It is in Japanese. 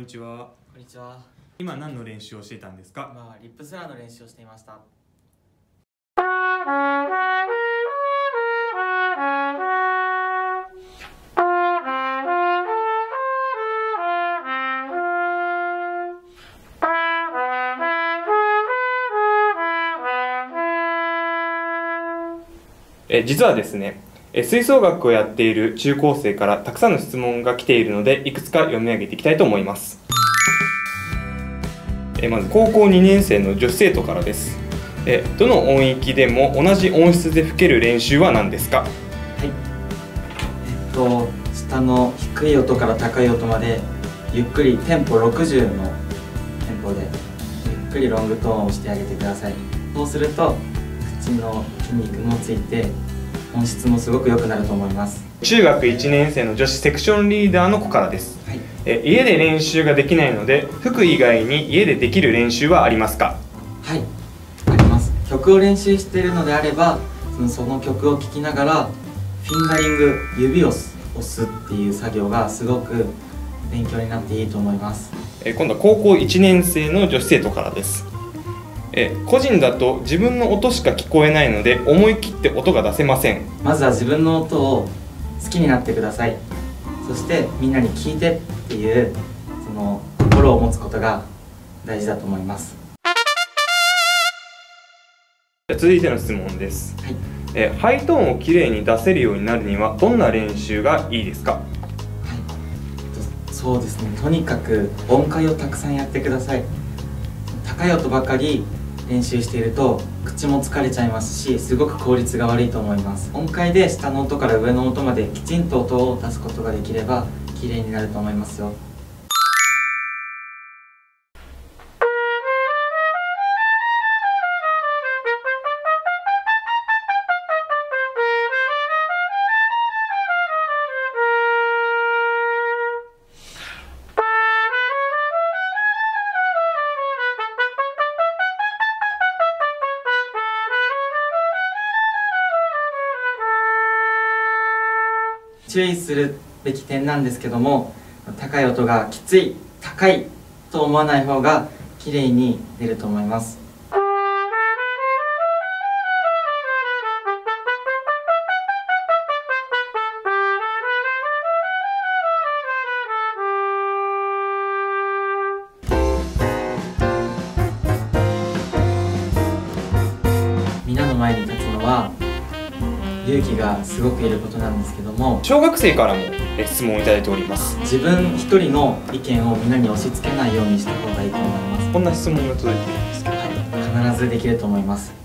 にちは。 こんにちは。 今何の練習をしていたんですか？ 今はリップスラーの練習をしていました。 実はですね、吹奏楽をやっている中高生からたくさんの質問が来ているので、いくつか読み上げていきたいと思います。まず高校2年生の女子生徒からです。どの音域でも同じ音質で吹ける練習は何ですか？ はい。下の低い音から高い音までゆっくりテンポ60のテンポでゆっくりロングトーンをしてあげてください。そうすると口の筋肉もついて音質もすごく良くなると思います。 中学1年生の女子セクションリーダーの子からです。 はい。 家で練習ができないので、吹く以外に家でできる練習はありますか？ はい、あります。曲を練習しているのであれば、その曲を聴きながらフィンガリング、指を押すっていう作業がすごく勉強になっていいと思います。 今度は高校1年生の女子生徒からです。個人だと自分の音しか聞こえないので思い切って音が出せません。 まずは自分の音を好きになってください。そしてみんなに聞いてっていうその心を持つことが大事だと思います。 続いての質問です。 はい。 ハイトーンをきれいに出せるようになるにはどんな練習がいいですか？ はい、そうですね。とにかく音階をたくさんやってください。高い音ばかり練習していると口も疲れちゃいますし、すごく効率が悪いと思います。音階で下の音から上の音まできちんと音を出すことができれば綺麗になると思いますよ。注意するべき点なんですけども、高い音がきつい、高いと思わない方が綺麗に出ると思います。みんなの前に立つのは勇気がすごくいることなんですけども、 小学生からも質問をいただいております。 自分一人の意見をみんなに押し付けないようにした方がいいと思います。 こんな質問が届いているんですけど、 はい、必ずできると思います。